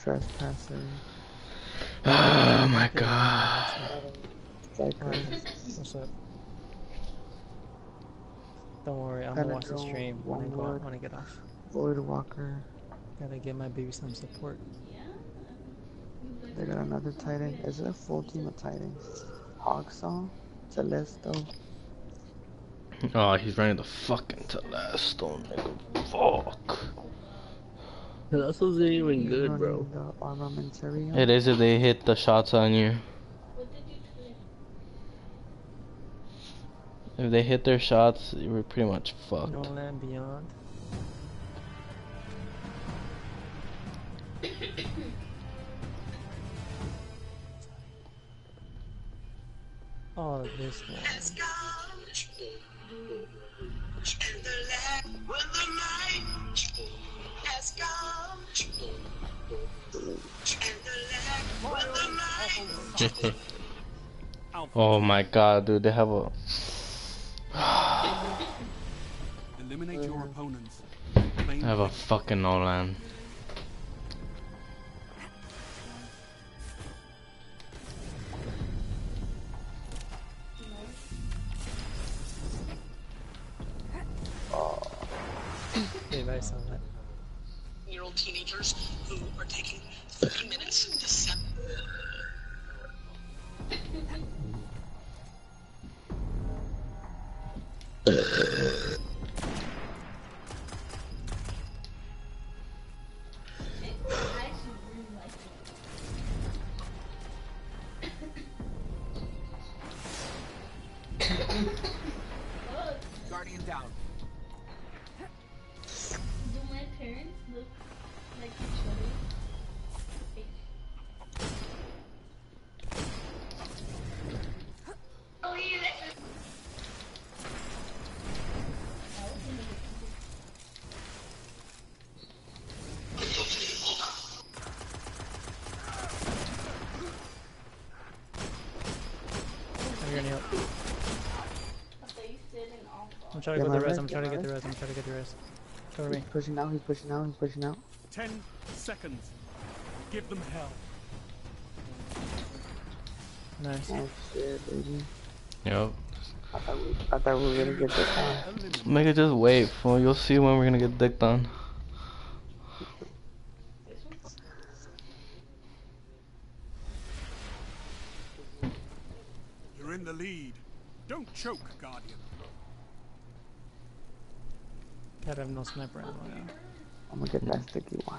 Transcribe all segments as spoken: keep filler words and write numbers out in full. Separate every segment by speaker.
Speaker 1: Trespasser.
Speaker 2: Oh my god.
Speaker 3: What's up? Don't worry, I'm gonna watch the stream when I go when I get off.
Speaker 1: Void Walker.
Speaker 3: Gotta give my baby some support.
Speaker 1: They got another Titan. Is it a full team of Titans? Hogsaw? Telesto?
Speaker 2: Oh, he's running the fucking Telesto, nigga. Fuck.
Speaker 4: Telesto's ain't even good, bro.
Speaker 1: It
Speaker 2: is if they hit the shots on you. If they hit their shots, you were pretty much fucked.
Speaker 3: No Land Beyond. Oh, this one.
Speaker 2: Oh my god, dude, they have a...
Speaker 5: Eliminate your opponents.
Speaker 2: They have a fucking Nolan.
Speaker 6: Year old teenagers who are taking thirty minutes to set.
Speaker 5: Guardian down.
Speaker 7: Do my parents look like each other? Oh, yeah.
Speaker 3: I'm trying to get the res, I'm trying to get the res, I'm trying to get the res. Cover me.
Speaker 1: He's pushing out, he's pushing out, he's pushing out.
Speaker 5: Ten seconds. Give them hell.
Speaker 3: Nice.
Speaker 1: Oh shit, baby.
Speaker 2: Yep.
Speaker 1: I thought we, I thought we were gonna get this one.
Speaker 2: Make it just wait, fool. You'll see when we're gonna get dick done.
Speaker 5: You're in the lead. Don't choke, Guardian.
Speaker 3: God, I have no sniper ammo now.
Speaker 1: I'm gonna get that sticky watch.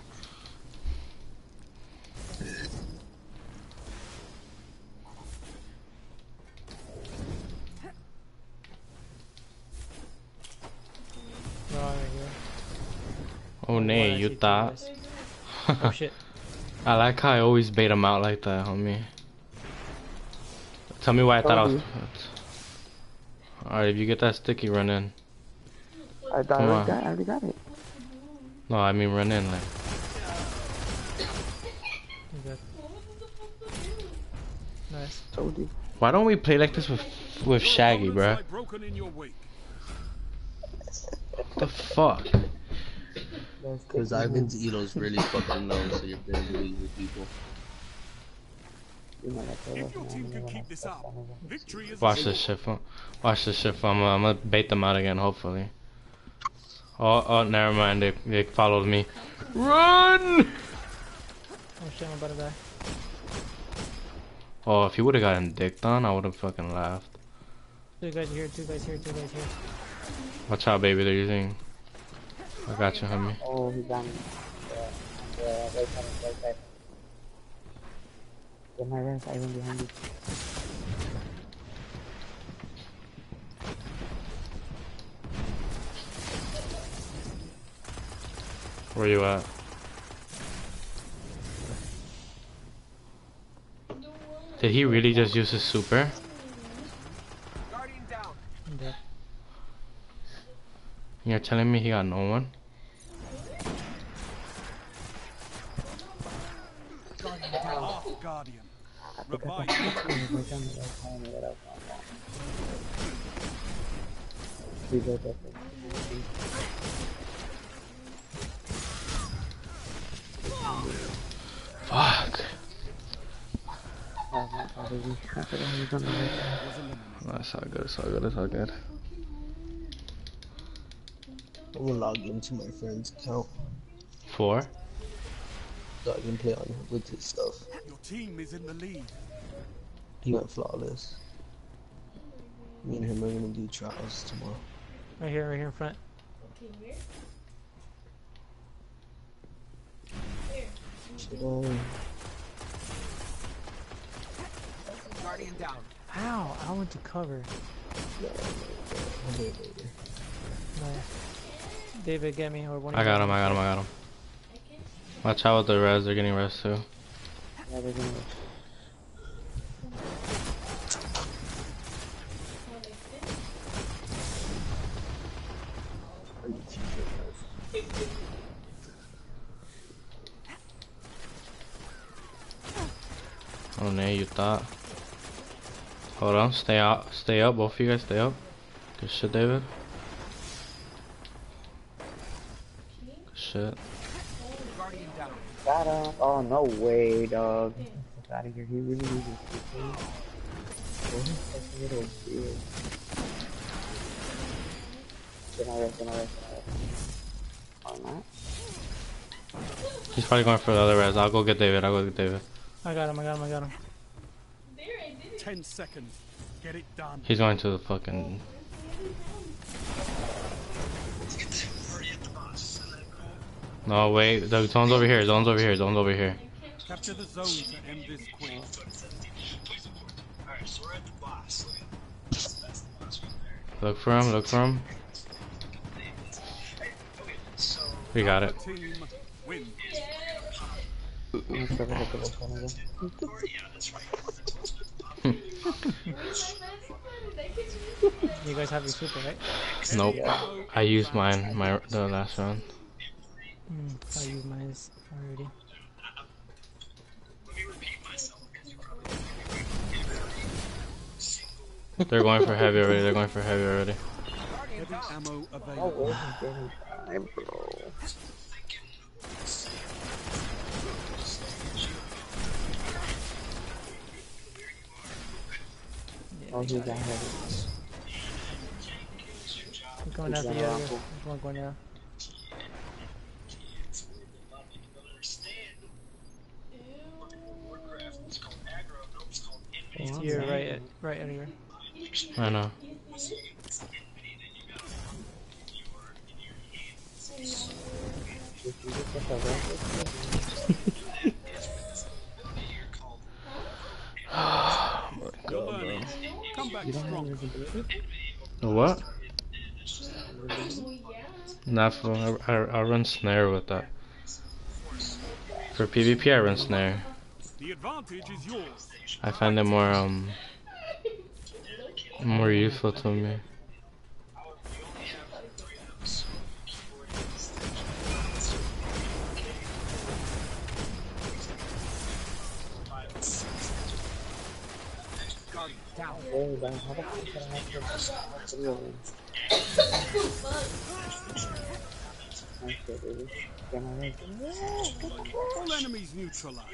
Speaker 3: Right here.
Speaker 2: Oh, nay, you thought?
Speaker 3: Oh shit.
Speaker 2: I like how I always bait him out like that, homie. Tell me why I thought I was... Alright, if you get that sticky, run in.
Speaker 1: I thought I already, got, I already got it.
Speaker 2: No, I mean run in, like.
Speaker 3: Good. Nice.
Speaker 1: Told you.
Speaker 2: Why don't we play like this with with Shaggy, bruh? What the fuck?
Speaker 4: Because Ivan's Elo's really fucking low, so you're very good with people.
Speaker 5: If your team can keep this up, victory is
Speaker 2: Watch this shit, fam. Watch this shit, fam. I'm gonna bait them out again, hopefully. Oh, oh, never mind. They, they followed me. Run!
Speaker 3: Oh shit, I'm about to die.
Speaker 2: Oh, if he would have gotten dicked on, I would have fucking laughed.
Speaker 3: Two guys here, two guys here, two guys here.
Speaker 2: Watch out, baby. They're using. I got you, homie.
Speaker 1: Oh, he's on. Yeah, yeah, right side, right side. Get my rest, Ivan behind you.
Speaker 2: Where you at? Did he really just use his super?
Speaker 5: Guardian down.
Speaker 3: Okay.
Speaker 2: You're telling me he got no one?
Speaker 5: Guardian down. Off, Guardian. Revive.
Speaker 1: Oh, baby. I forgot he was on the right side.
Speaker 2: No, it's all good, it's all good, it's all good.
Speaker 4: I'm gonna log into my friend's account
Speaker 2: Four?
Speaker 4: so I can play on with his stuff.
Speaker 8: Your team is in the lead.
Speaker 4: He went flawless. Me and him are gonna do trials tomorrow.
Speaker 3: Right here, right here in front.
Speaker 4: Shit on.
Speaker 8: Guardian down.
Speaker 3: Ow, I went to cover.
Speaker 4: No, no, no. I'll do it later.
Speaker 3: No. David, get me. Or one of
Speaker 2: I
Speaker 3: you
Speaker 2: got
Speaker 3: guys.
Speaker 2: him, I got him, I got him. Watch out with the res, they're getting res too.
Speaker 1: Yeah, they're gonna.
Speaker 2: Oh no, you thought. Hold on, stay out, stay up, both of you guys stay up. Good shit, David. Good shit.
Speaker 8: Guardian down.
Speaker 5: Got him. Oh, no way, dog. Get out of here. He really needs to see. That's a little weird. Get my rest, get my rest. Oh, not.
Speaker 2: He's probably going for the other res. I'll go get David, I'll go get David.
Speaker 3: I got him, I got him, I got him.
Speaker 8: Ten seconds. Get it done.
Speaker 2: He's going to the fucking... No, wait, the zone's over here, zone's over here, zone's over here.
Speaker 8: Capture the zone to end this quick.
Speaker 2: Look for him, look for him. We got it.
Speaker 8: Team win.
Speaker 3: You guys have your super, right?
Speaker 2: Nope. I used mine, my the last round.
Speaker 3: Mm, I used mine already.
Speaker 2: They're going for heavy already, they're going for heavy already.
Speaker 8: Heavy ammo
Speaker 5: Oh,
Speaker 8: available.
Speaker 5: where's he getting time, bro? Oh, he got heavy.
Speaker 3: I'm going after you. There's one going now.
Speaker 5: Oh,
Speaker 3: You're right, at, right out here.
Speaker 2: I know.
Speaker 5: If you look at the record,
Speaker 8: You're learning. Come back
Speaker 5: you don't have
Speaker 8: strong.
Speaker 5: visibility?
Speaker 2: What? Not for, I, I, I run snare with that. For PvP I run snare.
Speaker 8: The advantage is yours.
Speaker 2: I find it more, um, more useful to me.
Speaker 5: Hey, man, how the fuck can I have this video in? Nice shit, baby. Get my leg.
Speaker 8: All enemies neutralized.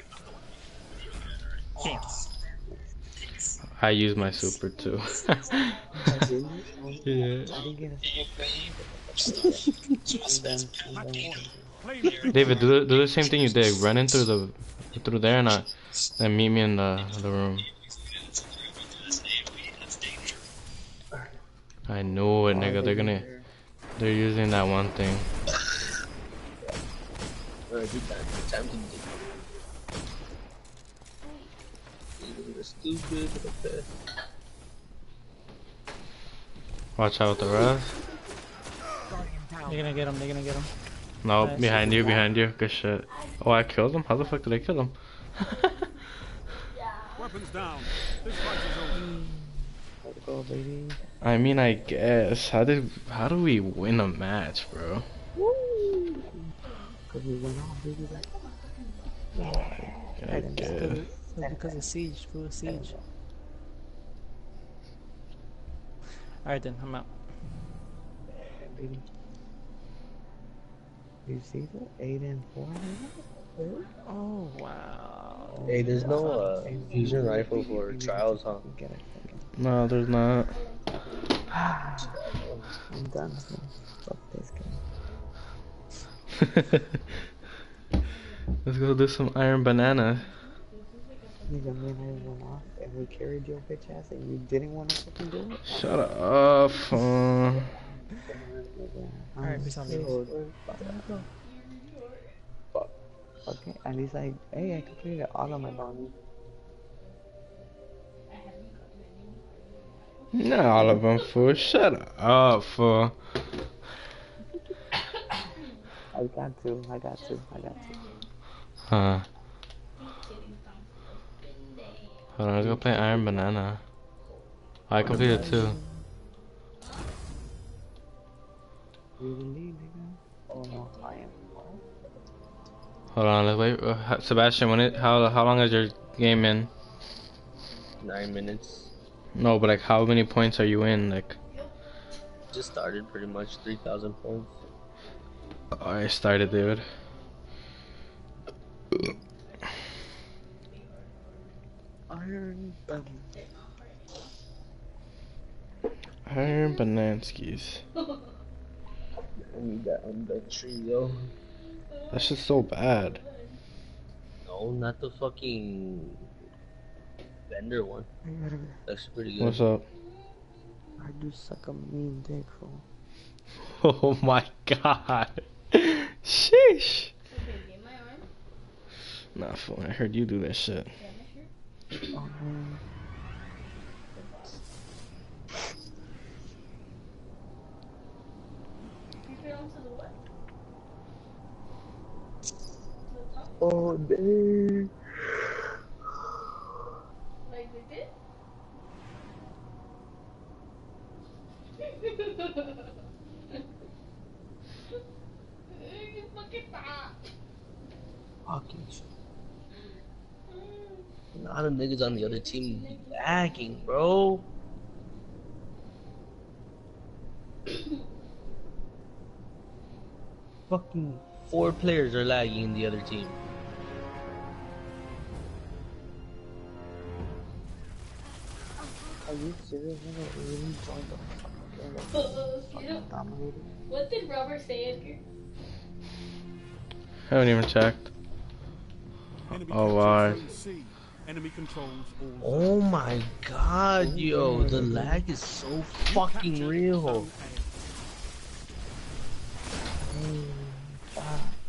Speaker 2: I use my super too.
Speaker 5: I didn't.
Speaker 2: Yeah.
Speaker 5: I didn't get a single thing. And then, and then,
Speaker 8: Play me.
Speaker 2: David, do the, do the same thing you did. Run in through the through there and uh, then meet me in the the room. I know it, nigga. They're gonna they're using that one thing.
Speaker 4: Alright, good time. Good time to dig. You're stupid. Okay.
Speaker 2: Watch out with the rest.
Speaker 3: They're gonna get him, they're gonna get him.
Speaker 2: No,
Speaker 3: Nice.
Speaker 2: behind you, behind you. Good shit. Oh, I killed him? How the fuck did I kill him?
Speaker 8: Weapons down. This fight is over.
Speaker 5: let's go, baby.
Speaker 2: I mean, I guess. How did how do we win a match, bro?
Speaker 5: Woo! Cause we went off, baby.
Speaker 2: I
Speaker 3: Because
Speaker 2: guess.
Speaker 3: of, it was because of siege, full of siege. Alright then, I'm out.
Speaker 5: Baby. You see that? Eight and four.
Speaker 3: Oh wow.
Speaker 4: Hey, there's no uh,
Speaker 5: Same
Speaker 4: fusion
Speaker 5: thing.
Speaker 4: rifle for
Speaker 5: Maybe
Speaker 4: trials, huh?
Speaker 5: just get it. Get
Speaker 2: No, there's not.
Speaker 5: it. I'm done here. Fuck this game.
Speaker 2: Let's go do some iron banana.
Speaker 5: Nigga, me and I went off and we carried your bitch ass and you didn't want to fucking do it?
Speaker 2: Shut up. Uh...
Speaker 3: Alright, peace out, ladies.
Speaker 5: Fuck. Okay, at least I, hey, I completed all of my bounties.
Speaker 2: Not all of them, fool. Shut up, fool.
Speaker 5: I got to, I got to, I got to.
Speaker 2: Huh. Hold on, let's go play Iron Banana. Oh, I completed two.
Speaker 5: Really, nigga? Oh no, I am.
Speaker 2: Hold on, let's wait. Uh, Sebastian, when it, how how long is your game in?
Speaker 4: Nine minutes.
Speaker 2: No, but like, how many points are you in? Like,
Speaker 4: Just started pretty much three thousand points.
Speaker 2: oh, I started, dude.
Speaker 5: Iron Banana.
Speaker 2: Iron Bananskis.
Speaker 4: I need that on the tree, yo.
Speaker 2: That's just so bad.
Speaker 4: No, not the fucking vendor one. That's pretty good.
Speaker 2: What's up?
Speaker 5: I do suck a mean dick, fool.
Speaker 2: Oh my god. Sheesh. Nah, fool. I heard you do that shit.
Speaker 5: Oh man. Oh dang.
Speaker 7: Like we did? You fucking stop.
Speaker 5: Fucking shit.
Speaker 4: A lot of niggas on the other team lagging, bro. Fucking four players are lagging in the other team.
Speaker 5: Are you serious? Nigga, we really joined the fucking game. Like, fucking dominated.
Speaker 7: What did Robert say, Edgar?
Speaker 2: I haven't even checked.
Speaker 8: Enemy
Speaker 2: Oh,
Speaker 8: captures
Speaker 2: why?
Speaker 8: Zone C. Enemy controls all
Speaker 4: Oh my god, yo, the lag is so
Speaker 8: zones.
Speaker 4: fucking
Speaker 8: Captured
Speaker 4: real.
Speaker 8: Zone
Speaker 5: Hey, fuck.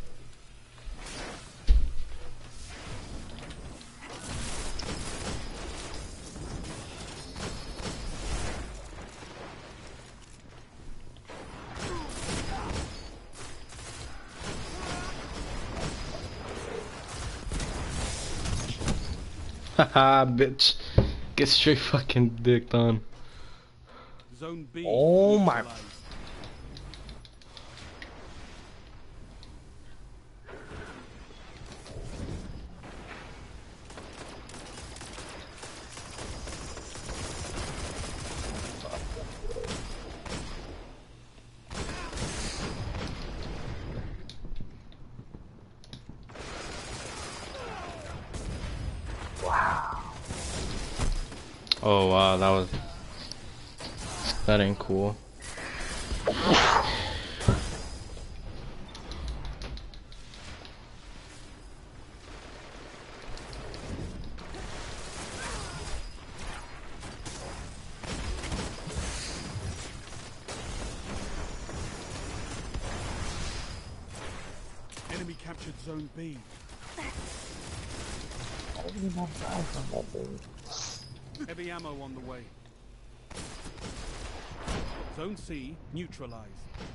Speaker 2: Haha, bitch. Get straight fucking dicked on.
Speaker 8: A. Zone B.
Speaker 4: Oh my-
Speaker 8: neutralized.
Speaker 2: Oh wow, that was... That ain't cool.
Speaker 8: Enemy captured Zone B.
Speaker 5: I didn't have die from that baby.
Speaker 8: Heavy ammo on the way. Zone C neutralized.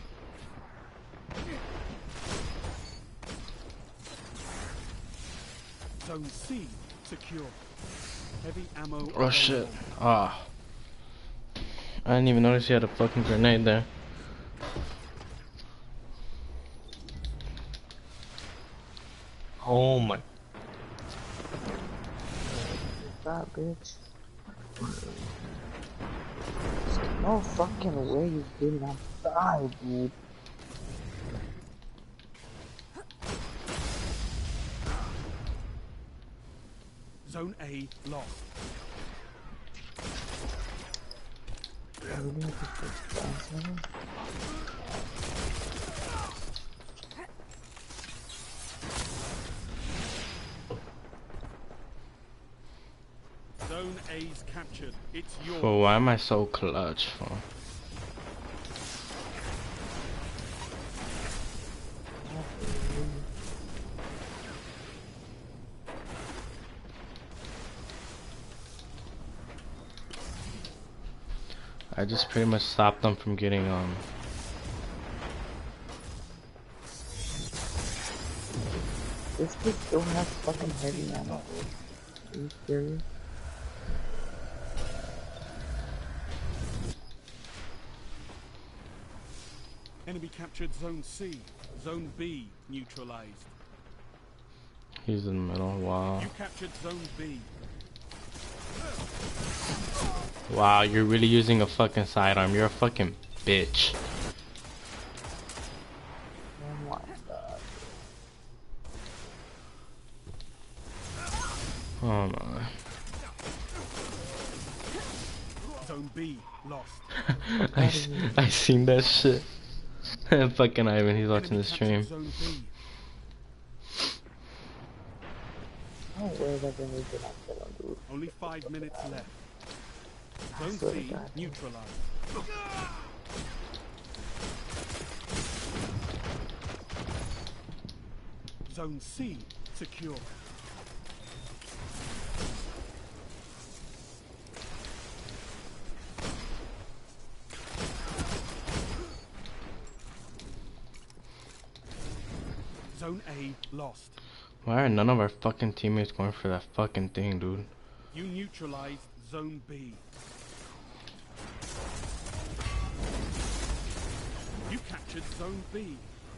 Speaker 8: Zone C secure. Heavy ammo.
Speaker 2: Oh
Speaker 8: available.
Speaker 2: shit. Ah. I didn't even notice he had a fucking grenade there.
Speaker 4: Oh my.
Speaker 5: That bitch. No fucking way you did not die, dude.
Speaker 8: Zone A lost.
Speaker 5: I really have to fix balance level.
Speaker 8: Zone A's captured. It's yours.
Speaker 2: But why am I so clutch for? I just pretty much stopped them from getting um
Speaker 5: This kid still has fucking heavy ammo. Are you serious?
Speaker 8: Enemy captured Zone C. Zone B neutralized.
Speaker 2: he's in the middle. Wow.
Speaker 8: You captured Zone B.
Speaker 2: Wow, you're really using a fucking sidearm. You're a fucking bitch.
Speaker 5: Oh my god.
Speaker 2: Oh my.
Speaker 8: Zone B lost.
Speaker 2: I, s- I seen that shit. Fucking Ivan, he's watching
Speaker 8: Enemy
Speaker 2: the
Speaker 8: captured
Speaker 2: stream.
Speaker 8: Zone B.
Speaker 5: Oh, where that grenade did not kill him, dude?
Speaker 8: Only five minutes left.
Speaker 5: I
Speaker 8: Zone
Speaker 5: swear to
Speaker 8: C
Speaker 5: God.
Speaker 8: neutralized. Zone C secure. Zone A lost.
Speaker 2: Why are none of our fucking teammates going for that fucking thing, dude?
Speaker 8: You neutralized Zone B. You captured Zone B.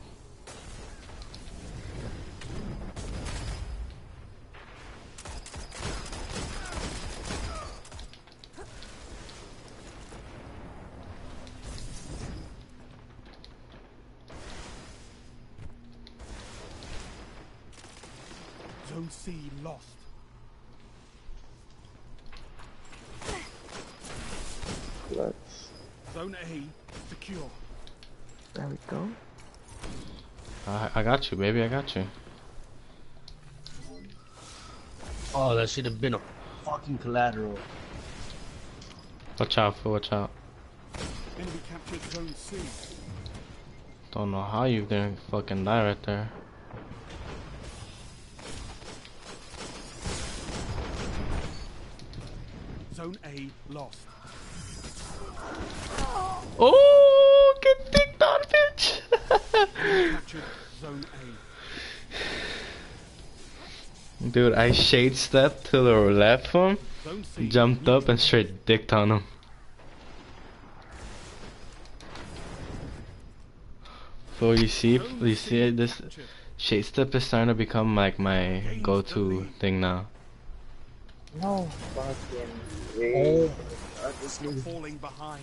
Speaker 8: Zone C lost.
Speaker 5: Clutch.
Speaker 8: Zone A secure.
Speaker 5: There we go.
Speaker 2: I, I got you, baby. I got you.
Speaker 4: Oh, that should have been a fucking collateral.
Speaker 2: Watch out, fool. Watch out.
Speaker 8: Enemy captured Zone C.
Speaker 2: Don't know how you didn't fucking die right there.
Speaker 8: Zone A lost.
Speaker 2: Oh, get dicked on, bitch.
Speaker 8: Captured Zone A.
Speaker 2: Dude, I shade stepped to the left from him,
Speaker 8: Zone C
Speaker 2: jumped up and straight dicked on him. So you see,
Speaker 8: Zone
Speaker 2: you
Speaker 8: C
Speaker 2: see it, this
Speaker 8: captured.
Speaker 2: shade step is starting to become like my
Speaker 8: Gains the
Speaker 2: go-to
Speaker 8: lead.
Speaker 2: thing now.
Speaker 5: No fucking way.
Speaker 4: Oh, this
Speaker 8: You're
Speaker 4: nigga.
Speaker 8: falling behind.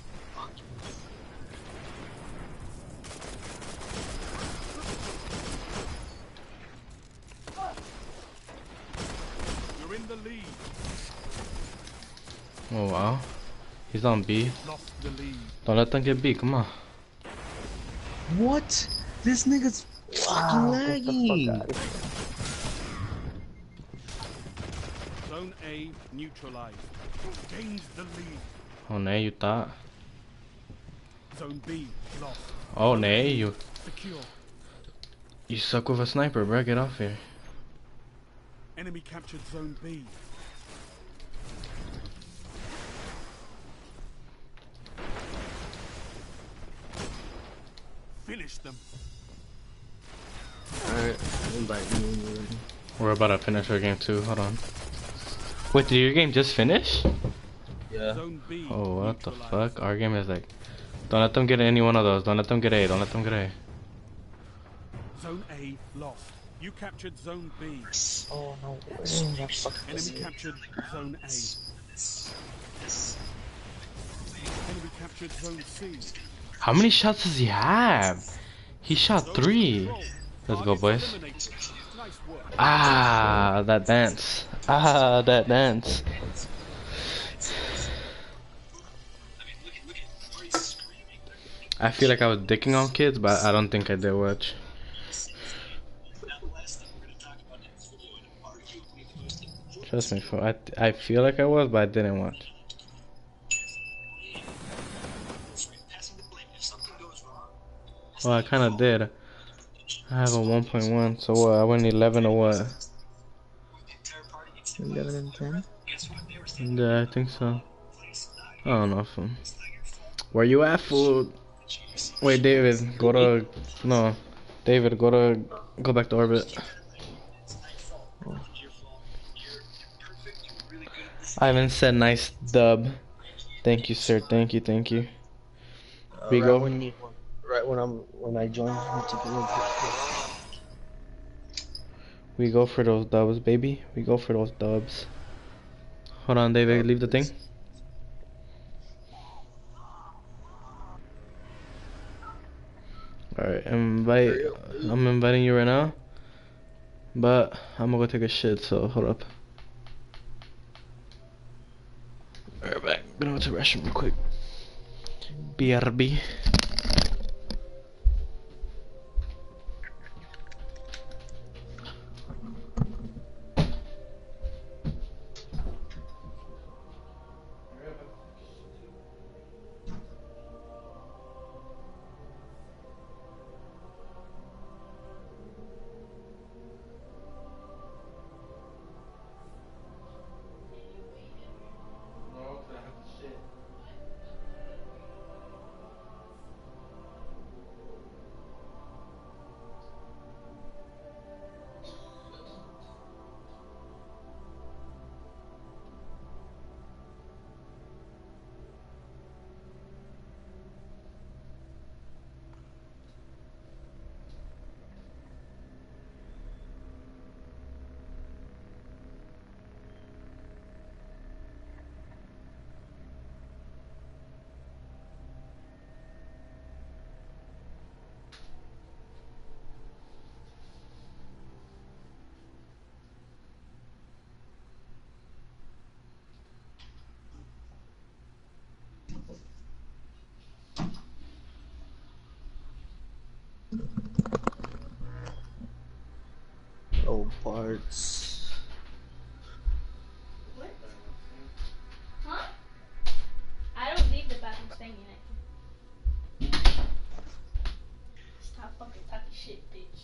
Speaker 8: You're in the lead.
Speaker 2: Oh wow, he's on B.
Speaker 8: Lost the lead.
Speaker 2: Don't let them get B. Come on.
Speaker 4: What? This nigga's fucking
Speaker 5: Wow, get the fuck
Speaker 4: lagging.
Speaker 5: outta here.
Speaker 8: Zone A neutralized. Gains the lead.
Speaker 2: Oh nay, you thought?
Speaker 8: Zone B lost.
Speaker 2: Oh nay, you
Speaker 8: Secure.
Speaker 2: you suck with a sniper, bro. Get off here.
Speaker 8: Enemy captured Zone B. Finish them.
Speaker 4: Alright, invite me when you're ready.
Speaker 2: We're about to finish our game too. Hold on. Wait, did your game just finish?
Speaker 4: Yeah.
Speaker 8: Zone B
Speaker 2: Oh, what the
Speaker 8: neutralized.
Speaker 2: fuck? Our game is like, don't let them get any one of those. Don't let them get A. Don't let them get A.
Speaker 8: Zone A lost. You captured Zone B.
Speaker 5: Oh no way. That fucking
Speaker 8: Enemy captured Zone A. Enemy captured Zone C.
Speaker 2: How many shots does he have? He shot
Speaker 8: Zone
Speaker 2: three.
Speaker 8: control.
Speaker 2: Let's go,
Speaker 8: Targets
Speaker 2: boys.
Speaker 8: eliminated. Nice work.
Speaker 2: Ah, that dance. Ah, that dance. I feel like I was dicking on kids, but I don't think I did much. Trust me, for I I feel like I was, but I didn't watch. Well, I kind of did. I have a one point one, so what? I went eleven or what?
Speaker 5: eleven and ten.
Speaker 2: Yeah, I think so. I don't know. Fool. Where you at, fool? Wait, David, go to no. David, go to go back to orbit. Ivan said, "Nice dub." Thank you, sir. Thank you, thank you.
Speaker 4: Uh,
Speaker 2: We
Speaker 4: right
Speaker 2: go.
Speaker 4: when you, right when I'm, when I join, you took a
Speaker 2: We go for those dubs, baby. We go for those dubs. Hold on, David. Leave the thing. Alright, invite. I'm inviting you right now. But I'm gonna go take a shit, so hold up. Alright, back. Gonna go to the restroom real quick. B R B.
Speaker 4: Oh, parts.
Speaker 7: What? Huh? I don't leave the bathroom staying in it. Stop fucking talking shit, bitch.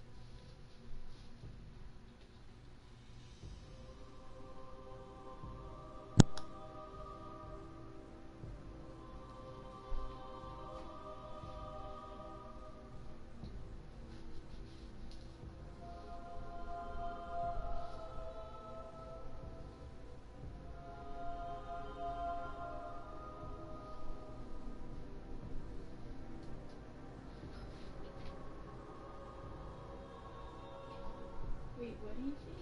Speaker 7: Wait, what do you say?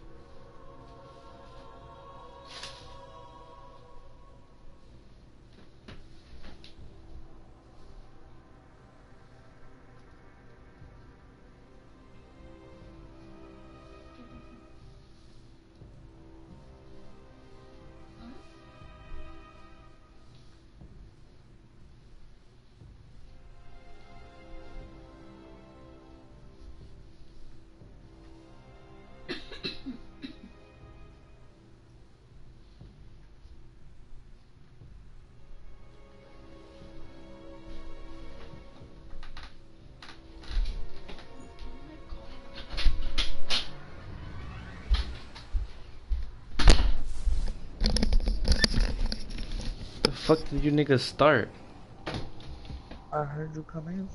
Speaker 2: The fuck did you niggas start?
Speaker 5: I heard you come in.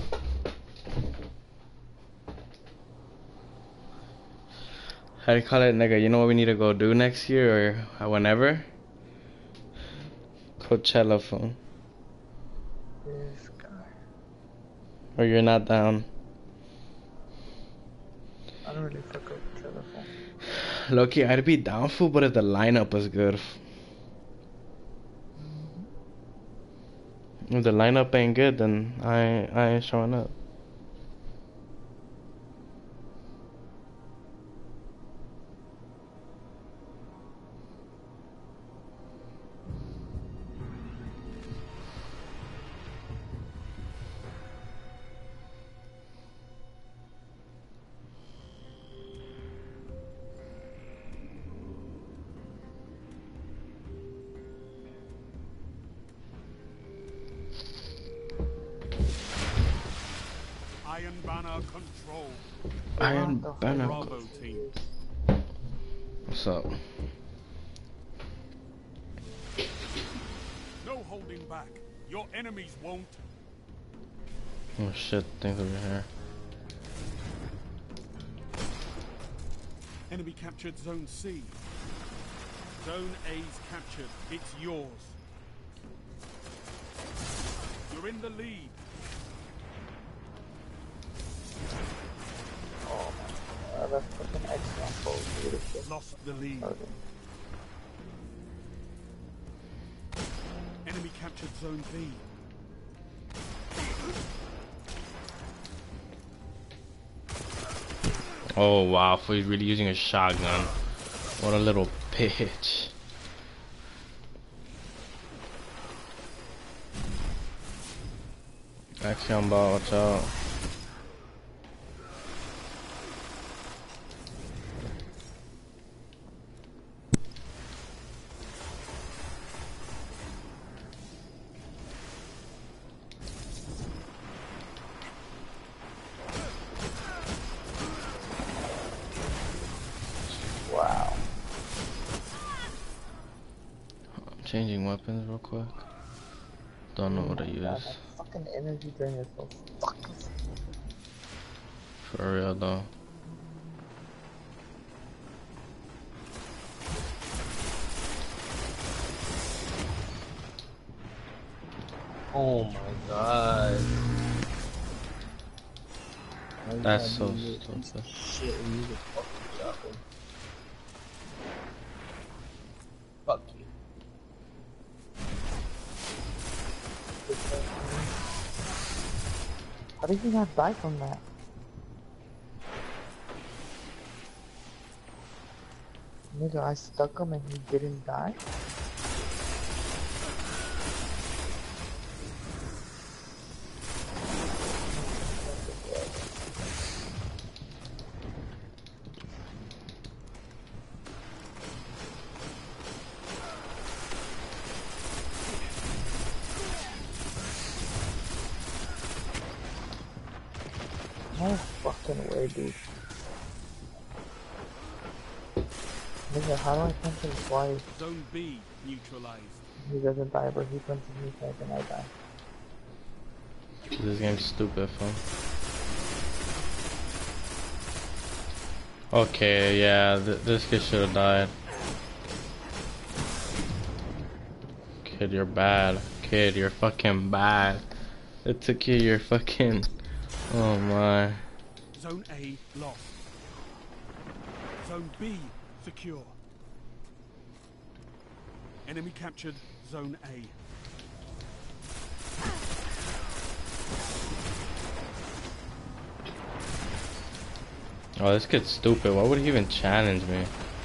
Speaker 2: How do you call it, nigga? You know what we need to go do next year or whenever? Coachella phone.
Speaker 5: This guy.
Speaker 2: Or you're not down.
Speaker 5: I don't really fuck with telephone.
Speaker 2: Loki, I'd be down for, but if the lineup was good. If the lineup ain't good, then I I ain't showing up.
Speaker 8: banner control.
Speaker 2: Iron
Speaker 5: What the
Speaker 2: Banner.
Speaker 8: Bravo team.
Speaker 2: What's up?
Speaker 8: No holding back. Your enemies won't.
Speaker 2: Oh shit, things over here.
Speaker 8: Enemy captured Zone C. Zone A's captured. It's yours. You're in the lead.
Speaker 5: Oh my god, that's such an example of leadership.
Speaker 8: Lost the lead.
Speaker 5: Okay.
Speaker 8: Enemy captured Zone B.
Speaker 2: Oh wow, so he's really using a shotgun. What a little bitch. Actually, I'm about watch out.
Speaker 5: Wow.
Speaker 2: I'm changing weapons real quick. Don't know what to
Speaker 5: God,
Speaker 2: use.
Speaker 5: that fucking energy drain is so fucking.
Speaker 2: For real though.
Speaker 4: Oh my god. Why you
Speaker 2: That's
Speaker 4: gotta
Speaker 2: so
Speaker 4: do this piece
Speaker 2: stupid.
Speaker 4: of Shit, and use a fucking shotgun. Fuck you.
Speaker 5: How did he not die from that? Nigga, I stuck him and he didn't die? No fucking way, dude. Nigga, how do I punch him twice?
Speaker 8: Zone B neutralized.
Speaker 5: He doesn't die, but he punches me twice and I die.
Speaker 2: This game's stupid, fun. Okay, yeah, th this kid should have died. Kid, you're bad. Kid, you're fucking bad. It took you, you're fucking... Oh my.
Speaker 8: Zone A lost. Zone B secure. Enemy captured Zone A.
Speaker 2: Oh, this kid's stupid. Why would he even challenge me?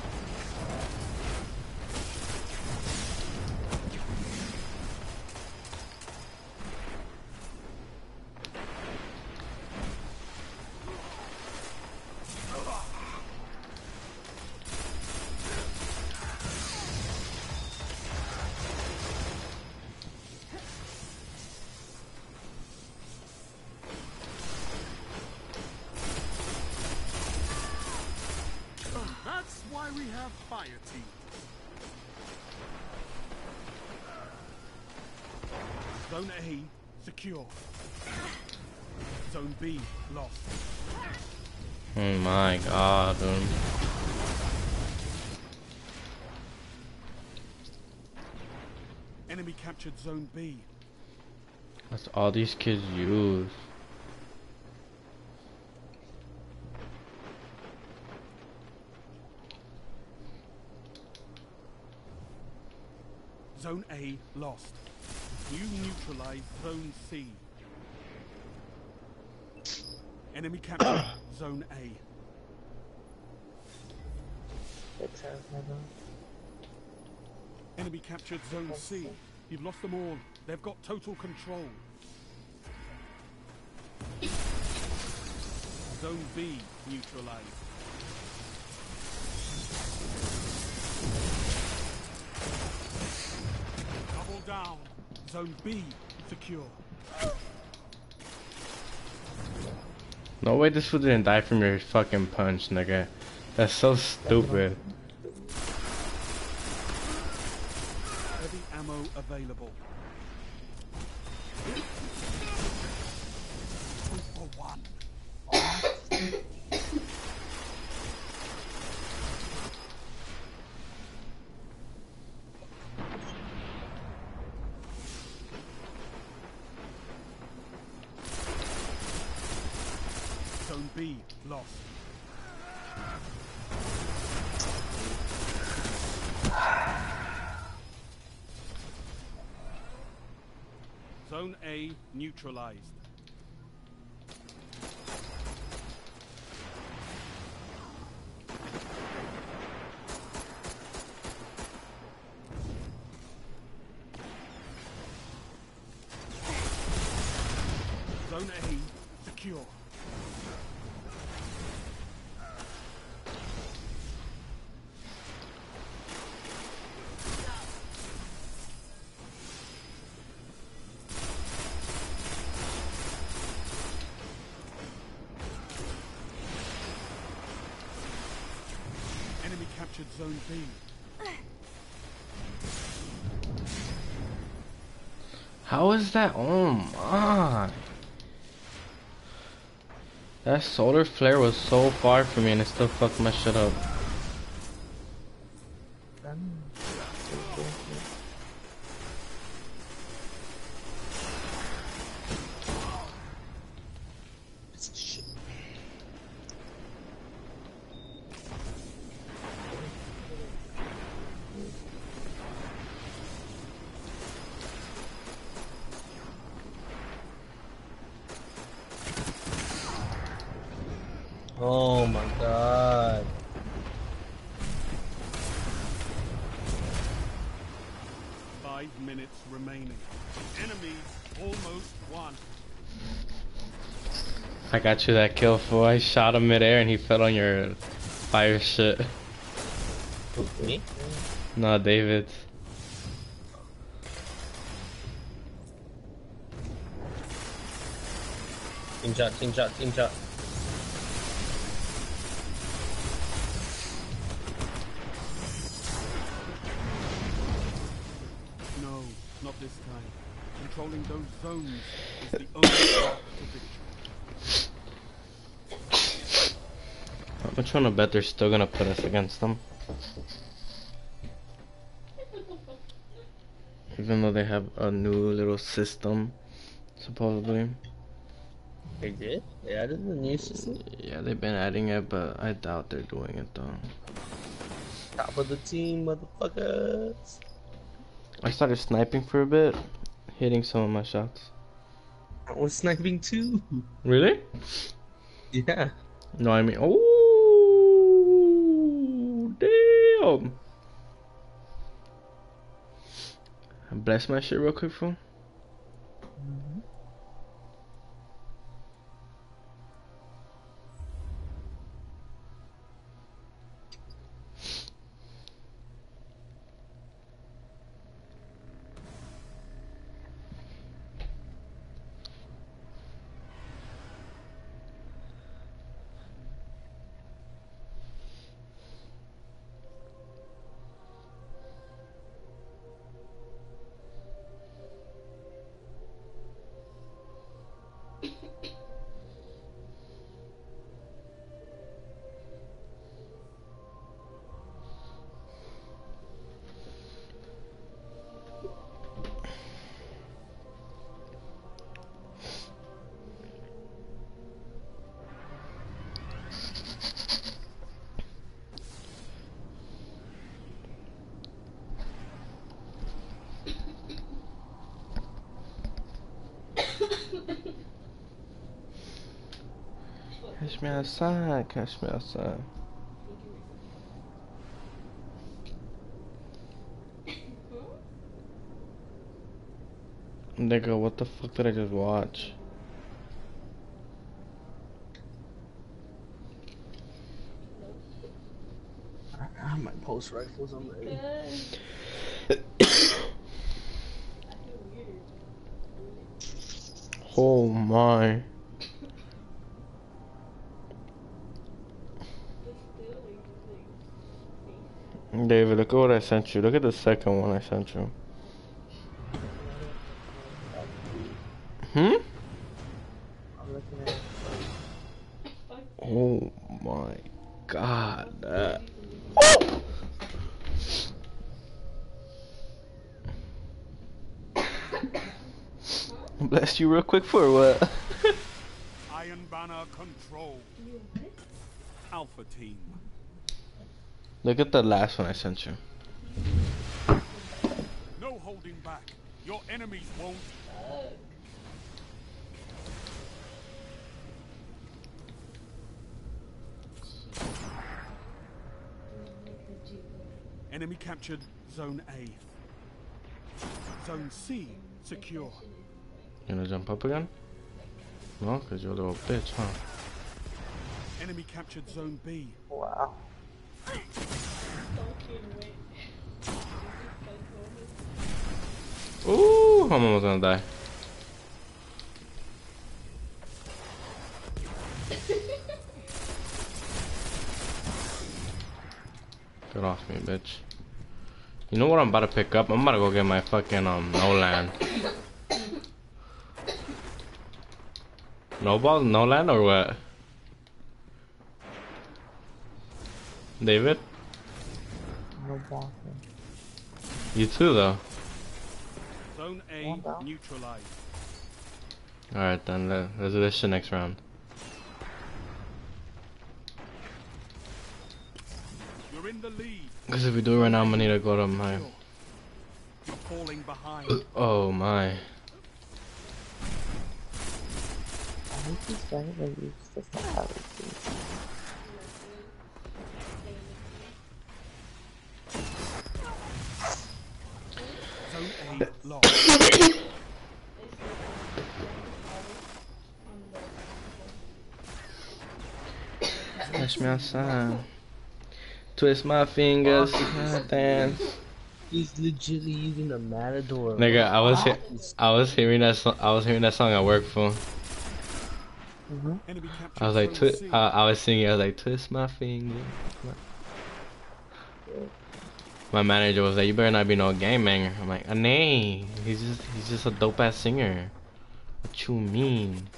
Speaker 8: That's why we have fire team. Zone A secure. Zone B lost.
Speaker 2: Oh my god, dude.
Speaker 8: Enemy captured Zone B.
Speaker 2: That's all these kids use.
Speaker 8: Zone A lost. You neutralize Zone C. Enemy captured Zone A.
Speaker 5: Six hours, nigga.
Speaker 8: Enemy captured Zone C. You've lost them all. They've got total control. Zone B neutralized. Double down. Zone B secure.
Speaker 2: No way this fool didn't die from your fucking punch, nigga. That's so stupid.
Speaker 8: Heavy ammo available. Two for one. Zone B lost. Zone A neutralized. Zone A secure. Enemy captured Zone B.
Speaker 2: How is that? Oh my. That solar flare was so far from me and it still fucked my shit up.
Speaker 4: Oh my god.
Speaker 8: Five minutes remaining. Enemy almost won.
Speaker 2: I got you that kill, fool. I shot him midair and he fell on your fire shit.
Speaker 4: Me?
Speaker 2: No, David.
Speaker 4: Team shot, team shot, team shot.
Speaker 8: No, not this time. Controlling those zones is the only path to victory.
Speaker 2: I'm trying to bet they're still gonna put us against them. Even though they have a new little system, supposedly.
Speaker 4: They did? They added the new system?
Speaker 2: Yeah, they've been adding it, but I doubt they're doing it though.
Speaker 4: Top of the team, motherfuckers.
Speaker 2: I started sniping for a bit, hitting some of my shots.
Speaker 4: I was sniping too.
Speaker 2: Really?
Speaker 4: Yeah.
Speaker 2: No, I mean, oh, damn. Bless my shit real quick, fool. Catch me outside, catch me outside. Nigga, what the fuck did I just watch?
Speaker 4: I have my pulse rifles on ready.
Speaker 2: Oh my. David, look at what I sent you. Look at the second one I sent you. Hmm?
Speaker 5: I'm looking at it.
Speaker 2: Oh my god. Uh, oh! Bless you real quick for what?
Speaker 8: Iron Banner control. Alpha team.
Speaker 2: Look at the last one I sent you.
Speaker 8: No holding back. Your enemies won't. Enemy captured Zone A. Zone C secure.
Speaker 2: You gonna jump up again? No, because you're a little bitch, huh?
Speaker 8: Enemy captured Zone B.
Speaker 5: Wow.
Speaker 2: Ooh, I'm almost gonna die. Get off me, bitch. You know what I'm about to pick up? I'm about to go get my fucking, um, no land. No ball, no land, or what? David?
Speaker 5: No ball.
Speaker 2: You too, though.
Speaker 8: Zone A neutralized.
Speaker 2: Alright, then let, let's do this shit next round.
Speaker 8: You're in the lead.
Speaker 2: Because if we do it right now, I'm gonna need to go to my.
Speaker 8: You're falling behind.
Speaker 2: Oh my.
Speaker 5: I hate these guys that use this fatality.
Speaker 8: Zone A lost.
Speaker 2: Touch me outside. Twist my fingers.
Speaker 4: Oh,
Speaker 2: Dance.
Speaker 4: He's legitly using a matador.
Speaker 2: Nigga, I was he I was hearing that so I was hearing that song at work, fool.
Speaker 5: Mm-hmm.
Speaker 2: I was like, twi uh, I was singing. I was like, twist my finger. My manager was like, you better not be no game banger. I'm like, ah, nay, he's just he's just a dope ass singer. What you mean?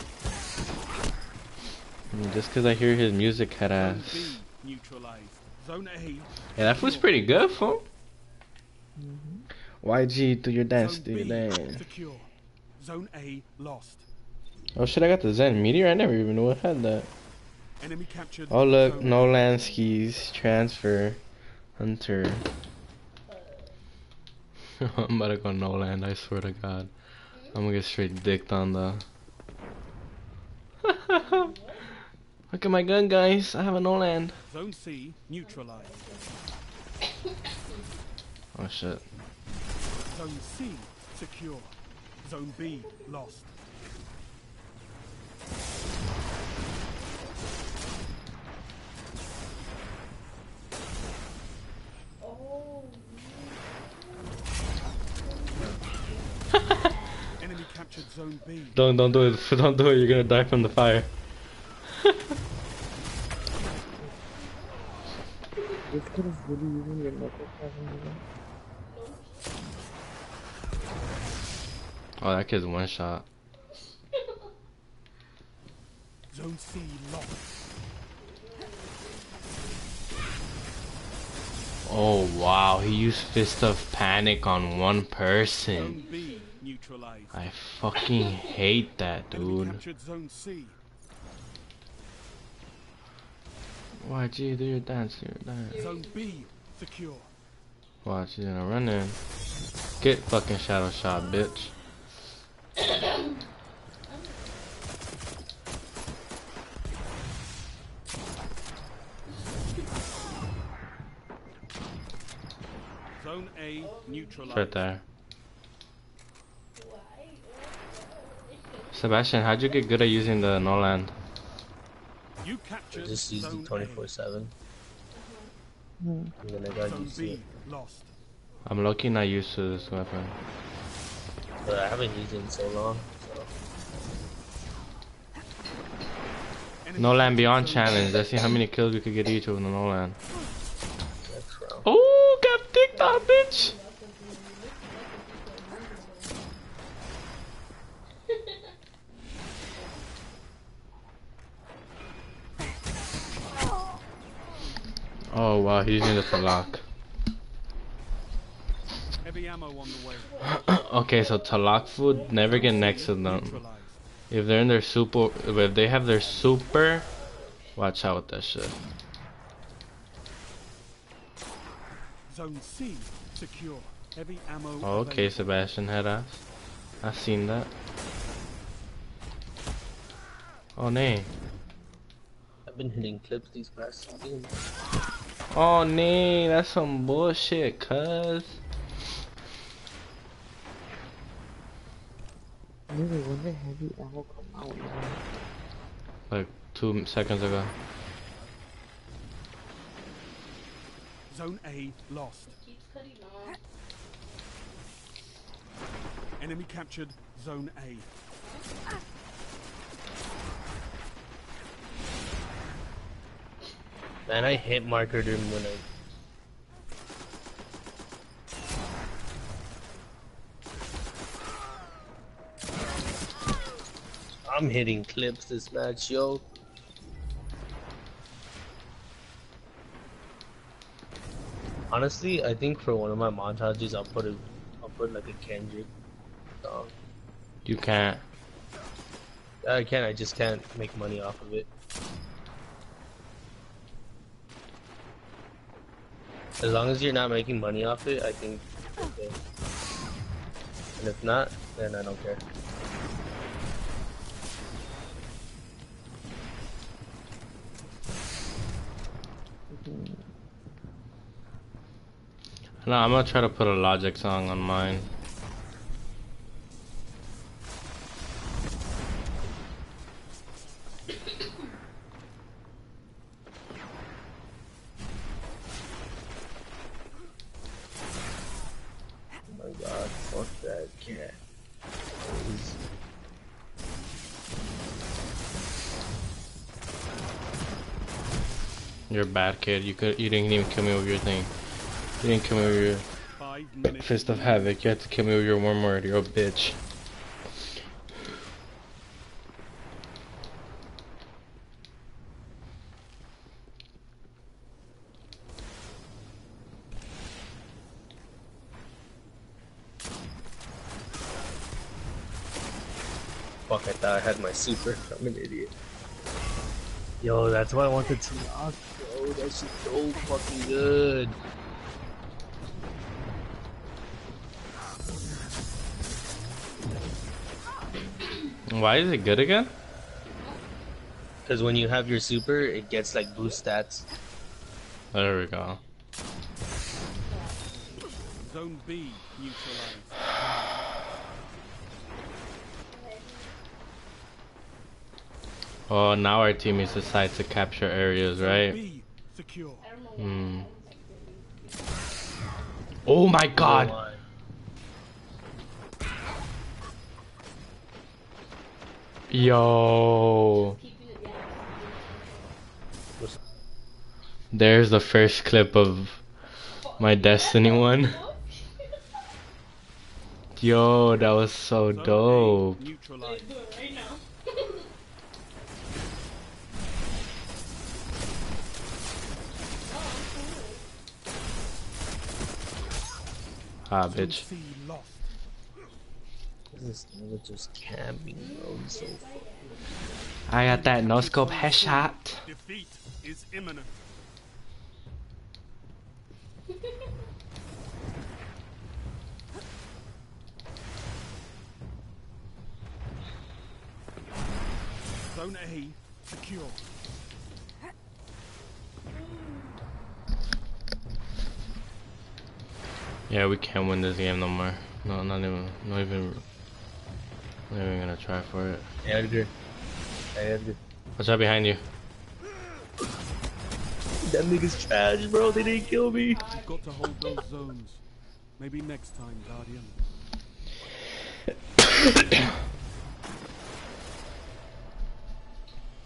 Speaker 2: I mean, just cause I hear his music, head ass.
Speaker 8: Zone A.
Speaker 2: Yeah, that fool's pretty good, fool.
Speaker 5: Mm-hmm.
Speaker 2: Y G, do your dance, do your dance.
Speaker 8: Secure. Zone A lost.
Speaker 2: Oh shit, I got the Zen Meteor. I never even knew I had that.
Speaker 8: Enemy captured.
Speaker 2: Oh look, no land skis, transfer, hunter. I'm about to go no land, I swear to God. I'm gonna get straight dicked on the. Look at my gun, guys. I have a no land.
Speaker 8: Zone C neutralized.
Speaker 2: Oh shit.
Speaker 8: Zone C secure. Zone B lost. Enemy captured Zone B.
Speaker 2: Don't don't do it. Don't do it. You're gonna die from the fire.
Speaker 5: This kid is really using your knuckle present.
Speaker 2: Oh, that kid's one shot.
Speaker 8: Zone C lost.
Speaker 2: Oh wow, he used Fist of Panic on one person.
Speaker 8: Zone B neutralized.
Speaker 2: I fucking hate that,
Speaker 8: Enemy
Speaker 2: dude.
Speaker 8: captured Zone C.
Speaker 2: Y G, do your dance, do your dance.
Speaker 8: Zone B secure.
Speaker 2: Watch, he's gonna run in. Get fucking shadow shot, bitch.
Speaker 8: Zone A neutralized.
Speaker 2: Right there. Sebastian, how'd you get good at using the no land?
Speaker 8: You captured
Speaker 4: Just use
Speaker 8: Zone
Speaker 4: it twenty-four seven.
Speaker 5: Hmm.
Speaker 4: And then I got
Speaker 8: Zone
Speaker 4: used to
Speaker 8: B
Speaker 4: it.
Speaker 8: lost.
Speaker 2: I'm lucky not used to this weapon.
Speaker 4: But I haven't used it in so long. So.
Speaker 2: No land beyond challenge. Let's see how many kills we could get each with the no land.
Speaker 4: Next round.
Speaker 2: Oh, got dicked on, bitch. Oh wow, he's using it to lock.
Speaker 8: Heavy ammo on the way.
Speaker 2: Okay, so to lock food, never get next to them. If they're in their super, if they have their super, watch out with that shit.
Speaker 8: Zone C secure. Heavy ammo.
Speaker 2: Oh, okay, Sebastian head ass. I seen that. Oh nay.
Speaker 4: I've been hitting clips these past games.
Speaker 2: Oh nay, that's some bullshit, cuz.
Speaker 5: Nigga, when did heavy ammo come out, man?
Speaker 2: Like two seconds ago.
Speaker 8: Zone A lost. Enemy captured Zone A.
Speaker 4: Man, I hit marker him when I. I'm hitting clips this match, yo. Honestly, I think for one of my montages, I'll put a, I'll put like a Kendrick song.
Speaker 2: You can't.
Speaker 4: I can, I just can't make money off of it. As long as you're not making money off it, I think it's okay. And if not, then I don't care.
Speaker 2: No, I'm gonna try to put a Logic song on mine.
Speaker 4: Oh my god, fuck that cat. Please.
Speaker 2: You're a bad kid. You could. You didn't even kill me with your thing. You didn't kill me with your Fist of Havoc. You had to kill me with your Worm Word. You're a bitch.
Speaker 4: Fuck, I thought I had my super. I'm an idiot. Yo, that's why I wanted to knock, bro. That shit's so fucking good.
Speaker 2: Why is it good again?
Speaker 4: Because when you have your super, it gets like boost stats.
Speaker 2: There we go.
Speaker 8: Zone B neutralized.
Speaker 2: Oh, now our teammates decide to capture areas, right?
Speaker 8: B secure.
Speaker 2: Hmm. Oh my god! Yo! There's the first clip of my Destiny one. Yo, that was so dope. Ah, bitch.
Speaker 4: This nigga just camping, bro. He's so fucking...
Speaker 2: I got that no scope headshot.
Speaker 8: Defeat is imminent. Zone A secure.
Speaker 2: Yeah, we can't win this game no more. No, not even, not even, not even gonna try for it.
Speaker 4: Hey, Edgar. Hey, Edgar.
Speaker 2: What's up behind you?
Speaker 4: That nigga's trash, bro. They didn't kill me.
Speaker 8: You've got to hold those zones. Maybe next time, Guardian.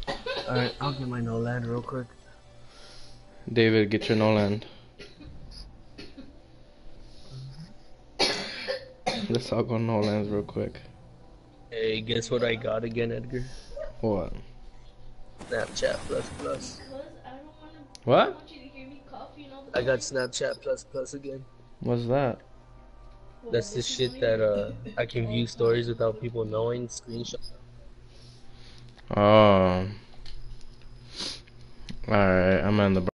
Speaker 4: Alright, I'll get my no land real quick.
Speaker 2: David, get your no land. Let's all go no lands real quick.
Speaker 4: Hey, guess what I got again, Edgar?
Speaker 2: What?
Speaker 4: Snapchat plus plus.
Speaker 2: What?
Speaker 4: I got Snapchat plus plus again.
Speaker 2: What's that?
Speaker 4: That's the shit that uh I can view stories without people knowing. Screenshot.
Speaker 2: Oh. Alright, I'm in the